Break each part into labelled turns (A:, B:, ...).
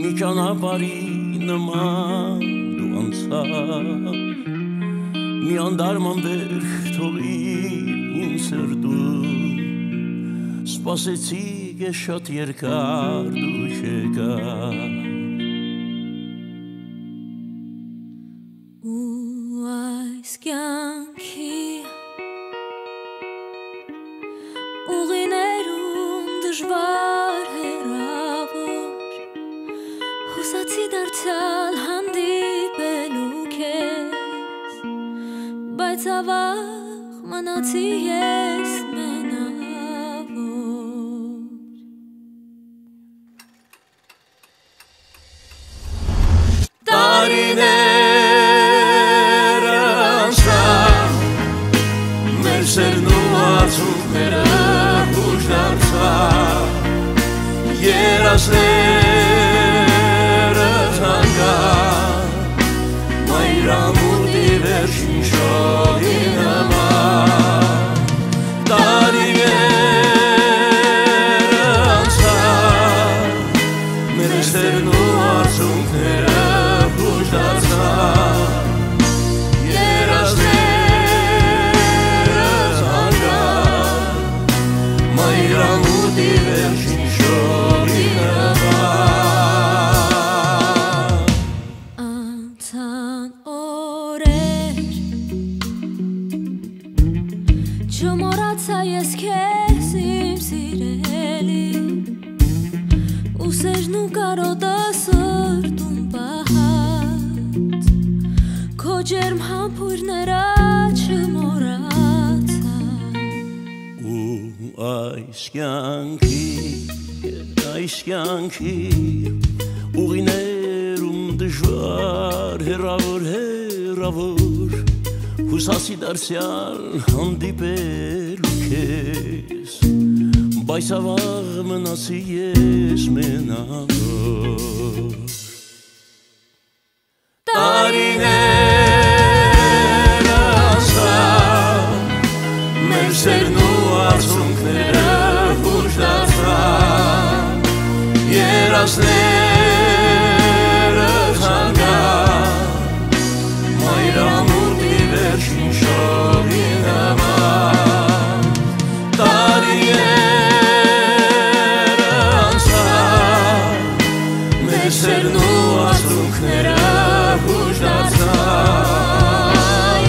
A: մի ճանապարհի նման դու անցավ մի անդարման վերք թողիր իմ սրտում սպասեցի ես շատ երկար դու չեկար
B: ու այս կյանքի ուղիներում դժվար հեռավոր հուսացի դարձյալ հանդիպելու քեզ բայց ավաղ մնացի ես մենավոր տարիներ անցան մեր սերն ու արցունքները երազները թանկան մայրամուտի վերջին շողի նման տարիները անցան մեր սերն ու արցունքները փուշ դարձան երազները թանկան մայրամուտի վերջին Անցան օրեր չմոռացա ես քեզ իմ սիրելի ու սերն ու կարոտը սրտում պահած քո ջերմ համբույրները չմոռացա
A: ու այս կյանքի ուղիներում դժվար հեռավոր հուսասի դարձյալ հանդիպելու քեզ բայց ավաղ մնացի ես մենավոր տարիներ անցան մեր սերն ու արցունքները փուշ դարձան երազները թանկան մայրամուտի վերջին շողի նման տարիները անցան մեր սերն ու արցունքները փուշ դարձան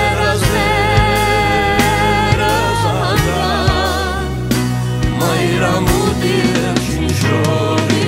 A: երազները թանկան մայրամուտի վերջին շողի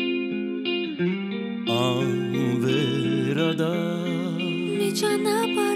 B: մի ճանապարհ